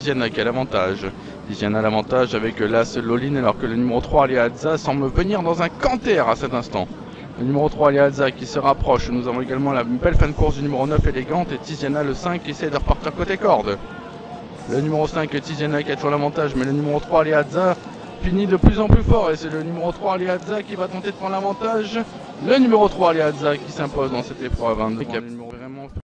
Tiziana qui a l'avantage. Tiziana a l'avantage avec l'As Loline alors que le numéro 3 Aliazza semble venir dans un canter à cet instant. Le numéro 3 Aliazza qui se rapproche. Nous avons également la belle fin de course du numéro 9 Élégante et Tiziana le 5 qui essaie de repartir côté corde. Le numéro 5 Tiziana qui a toujours l'avantage mais le numéro 3 Aliazza finit de plus en plus fort et c'est le numéro 3 Aliazza qui va tenter de prendre l'avantage. Le numéro 3 Aliazza qui s'impose dans cette épreuve.